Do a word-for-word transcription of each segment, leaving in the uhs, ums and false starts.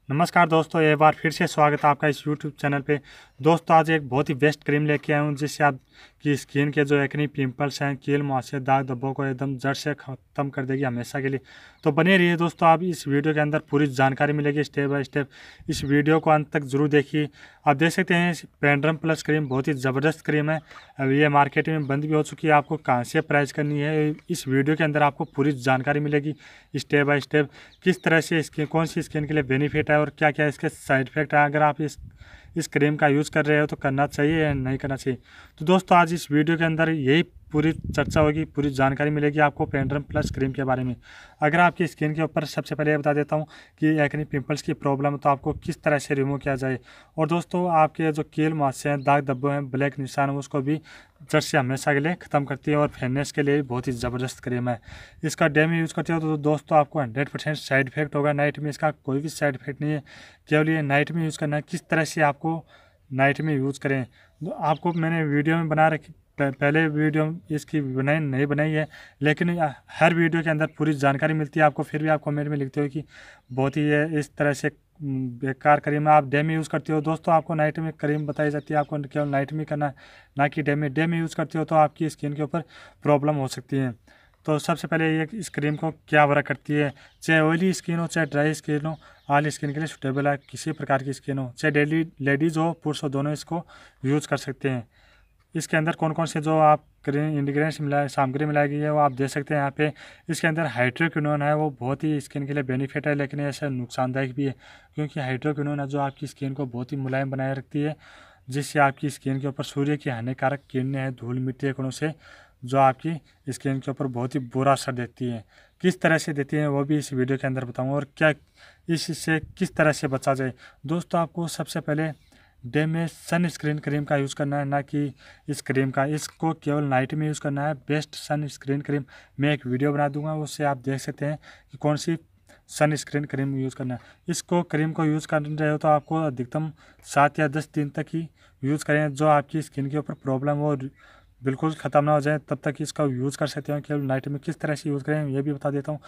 नमस्कार दोस्तों, एक बार फिर से स्वागत है आपका इस यूट्यूब चैनल पे। दोस्तों आज एक बहुत ही बेस्ट क्रीम लेके आया हूँ जिससे आपकी स्किन के जो एक्ने, पिंपल्स हैं, कील मुहासे, दाग धब्बों को एकदम जड़ से ख़त्म कर देगी हमेशा के लिए। तो बने रहिए दोस्तों, आप इस वीडियो के अंदर पूरी जानकारी मिलेगी स्टेप बाय स्टेप। इस वीडियो को अंत तक जरूर देखिए। आप देख सकते हैं पेंड्रम प्लस क्रीम बहुत ही ज़बरदस्त क्रीम है। अब ये मार्केट में बंद भी हो चुकी है। आपको कहाँ से प्राइस करनी है, इस वीडियो के अंदर आपको पूरी जानकारी मिलेगी स्टेप बाय स्टेप। किस तरह से स्किन, कौन सी स्किन के लिए बेनिफिट है और क्या क्या इसके साइड इफेक्ट है। अगर आप इस इस क्रीम का यूज़ कर रहे हो तो करना चाहिए या नहीं करना चाहिए। तो दोस्तों आज इस वीडियो के अंदर यही पूरी चर्चा होगी, पूरी जानकारी मिलेगी आपको पेंड्रम प्लस क्रीम के बारे में। अगर आपकी स्किन के ऊपर सबसे पहले ये बता देता हूँ कि एक्ने, पिंपल्स की प्रॉब्लम है तो आपको किस तरह से रिमूव किया जाए। और दोस्तों आपके जो कील मुहासे हैं, दाग धब्बे हैं, ब्लैक निशान है, उसको भी जड़ से हमेशा के लिए ख़त्म करती है और फेयरनेस के लिए बहुत ही ज़बरदस्त क्रीम है। इसका डे में यूज़ करते हो तो दोस्तों आपको हंड्रेड परसेंट साइड इफेक्ट होगा। नाइट में इसका कोई भी साइड इफेक्ट नहीं है, केवल ये नाइट में यूज़ करना है। किस तरह से आपको नाइट में यूज़ करें, तो आपको मैंने वीडियो में बना रखी, पहले वीडियो इसकी बनाई नहीं बनाई है, लेकिन हर वीडियो के अंदर पूरी जानकारी मिलती है आपको। फिर भी आप कमेंट में लिखते हो कि बहुत ही ये इस तरह से बेकार क्रीम है, आप डे में यूज़ करते हो। दोस्तों आपको नाइट में क्रीम बताई जाती है, आपको केवल नाइट में करना है, ना कि डे में। डे में यूज़ करते हो तो आपकी स्किन के ऊपर प्रॉब्लम हो सकती है। तो सबसे पहले ये इस क्रीम को क्या वर्क करती है, चाहे ऑयली स्किन हो चाहे ड्राई स्किन हो, ऑल स्किन के लिए सूटेबल है। किसी प्रकार की स्किन हो, चाहे डेली लेडीज़ हो पुरुष हो, दोनों इसको यूज़ कर सकते हैं। इसके अंदर कौन कौन से जो आप क्रीम इंग्रेडिएंट्स मिलाए, सामग्री मिलाई गई है वो आप देख सकते हैं यहाँ पे। इसके अंदर हाइड्रोक्विनोन है, वो बहुत ही स्किन के लिए बेनिफिट है, लेकिन ऐसा नुकसानदायक भी है, क्योंकि हाइड्रोक्विनोन है जो आपकी स्किन को बहुत ही मुलायम बनाए रखती है, जिससे आपकी स्किन के ऊपर सूर्य की हानिकारक किरणें हैं, धूल मिट्टी कणों से, जो आपकी स्किन के ऊपर बहुत ही बुरा असर देती है। किस तरह से देती है वो भी इस वीडियो के अंदर बताऊँगा, और क्या इससे किस तरह से बचा जाए। दोस्तों आपको सबसे पहले डे में सन स्क्रीन क्रीम का यूज़ करना है, ना कि इस क्रीम का। इसको केवल नाइट में यूज़ करना है। बेस्ट सन स्क्रीन क्रीम मैं एक वीडियो बना दूंगा, उससे आप देख सकते हैं कि कौन सी सन स्क्रीन क्रीम यूज़ करना है। इसको क्रीम को यूज़ कर रहे हो तो आपको अधिकतम सात या दस दिन तक ही यूज़ करें। जो आपकी स्किन के ऊपर प्रॉब्लम हो बिल्कुल ख़त्म ना हो जाए तब तक इसका यूज़ कर सकते हैं। केवल नाइट में किस तरह से यूज़ करें ये भी बता देता हूँ।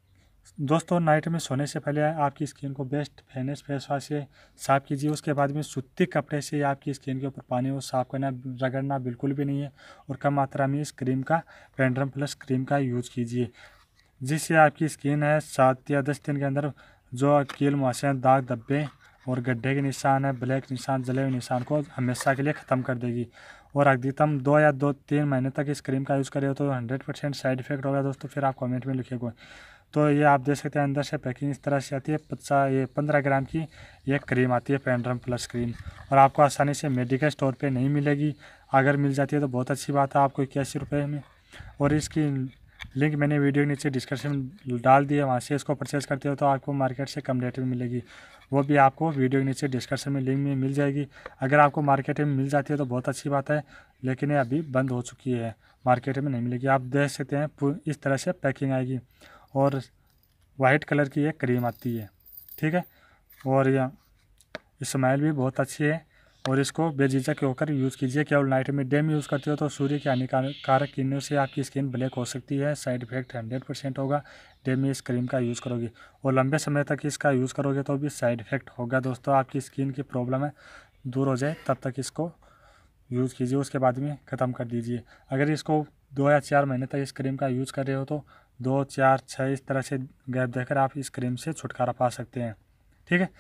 दोस्तों नाइट में सोने से पहले आपकी स्किन को बेस्ट फेयरनेस फेस वाश से साफ़ कीजिए। उसके बाद में सूती कपड़े से आपकी स्किन के ऊपर पानी वो साफ़ करना, रगड़ना बिल्कुल भी नहीं है। और कम मात्रा में इस क्रीम का, पेंड्रम प्लस क्रीम का यूज़ कीजिए, जिससे आपकी स्किन है सात या दस दिन के अंदर जो कील मुहासे, दाग धब्बे और गड्ढे के निशान है, ब्लैक निशान, जले हुए निशान को हमेशा के लिए ख़त्म कर देगी। और अधिकतम दो या दो तीन महीने तक इस क्रीम का यूज़ करें तो हंड्रेड परसेंट साइड इफेक्ट होगा दोस्तों। फिर आप कमेंट में लिखिएगा। तो ये आप देख सकते हैं अंदर से पैकिंग इस तरह से आती है। पचास ये पंद्रह ग्राम की ये क्रीम आती है, पेंड्रम प्लस क्रीम, और आपको आसानी से मेडिकल स्टोर पे नहीं मिलेगी। अगर मिल जाती है तो बहुत अच्छी बात है, आपको इक्यासी रुपये में। और इसकी लिंक मैंने वीडियो के नीचे डिस्क्रिप्शन में डाल दी है, वहाँ से इसको परचेज़ करते हो तो आपको मार्केट से कम रेट में मिलेगी। वो भी आपको वीडियो के नीचे डिस्क्रिप्शन में लिंक में मिल जाएगी। अगर आपको मार्केट में मिल जाती है तो बहुत अच्छी बात है, लेकिन ये अभी बंद हो चुकी है, मार्केट में नहीं मिलेगी। आप देख सकते हैं इस तरह से पैकिंग आएगी और वाइट कलर की ये क्रीम आती है, ठीक है। और यह स्मेल भी बहुत अच्छी है, और इसको बेझिझक होकर यूज़ कीजिए। केवल नाइट में। डे में यूज़ करते हो तो सूर्य की हानिकारक किरणों से आपकी स्किन ब्लैक हो सकती है, साइड इफेक्ट हंड्रेड परसेंट होगा। डे में इस क्रीम का यूज़ करोगे और लंबे समय तक इसका यूज़ करोगे तो भी साइड इफेक्ट होगा दोस्तों। आपकी स्किन की प्रॉब्लम है दूर हो जाए तब तक इसको यूज़ कीजिए, उसके बाद में ख़त्म कर दीजिए। अगर इसको दो या चार महीने तक इस क्रीम का यूज़ कर रहे हो तो दो चार छः इस तरह से गैप देकर आप इस क्रीम से छुटकारा पा सकते हैं, ठीक है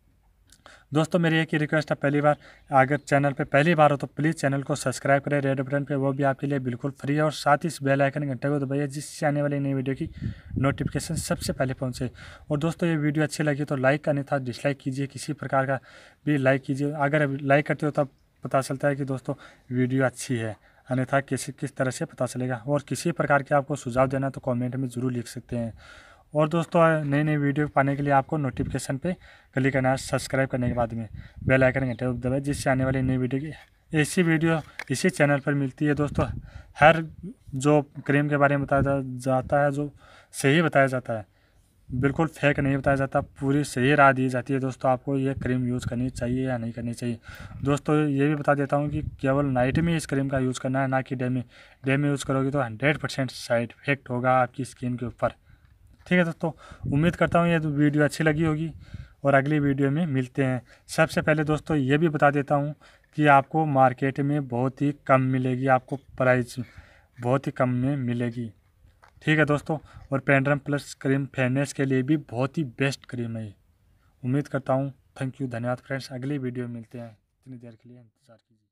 दोस्तों। मेरी एक ही रिक्वेस्ट है, पहली बार अगर चैनल पे पहली बार हो तो प्लीज़ चैनल को सब्सक्राइब करें रेड बटन पे, वो भी आपके लिए बिल्कुल फ्री है। और साथ ही इस बेल आइकन घंटे को दबाइए, जिससे आने वाली नई वीडियो की नोटिफिकेशन सबसे पहले पहुंचे। और दोस्तों ये वीडियो अच्छी लगी तो लाइक करनी था, डिसलाइक कीजिए, किसी प्रकार का भी लाइक कीजिए। अगर लाइक करते हो तब पता चलता है कि दोस्तों वीडियो अच्छी है, अन्यथा किसी किस तरह से पता चलेगा। और किसी प्रकार के आपको सुझाव देना तो कमेंट में ज़रूर लिख सकते हैं। और दोस्तों नई नई वीडियो पाने के लिए आपको नोटिफिकेशन पे क्लिक करना है, सब्सक्राइब करने के बाद में बेल आइकन घंटे को दबाएं, जिससे आने वाली नई वीडियो की ऐसी वीडियो इसी चैनल पर मिलती है दोस्तों। हर जो क्रीम के बारे में बताया जाता है, जो सही बताया जाता है, बिल्कुल फेक नहीं बताया जाता, पूरी सही राय दी जाती है दोस्तों। आपको ये क्रीम यूज़ करनी चाहिए या नहीं करनी चाहिए। दोस्तों ये भी बता देता हूँ कि केवल नाइट में इस क्रीम का यूज़ करना है, ना कि डे में। डे में यूज़ करोगे तो हंड्रेड परसेंट साइड इफेक्ट होगा आपकी स्किन के ऊपर, ठीक है दोस्तों। उम्मीद करता हूँ ये वीडियो अच्छी लगी होगी, और अगली वीडियो में मिलते हैं। सबसे पहले दोस्तों ये भी बता देता हूँ कि आपको मार्केट में बहुत ही कम मिलेगी, आपको प्राइस बहुत ही कम में मिलेगी। ठीक है दोस्तों, और पेंड्रम प्लस क्रीम फेयरनेस के लिए भी बहुत ही बेस्ट क्रीम है। उम्मीद करता हूँ। थैंक यू, धन्यवाद फ्रेंड्स। अगली वीडियो में मिलते हैं, इतनी देर के लिए इंतज़ार कीजिए।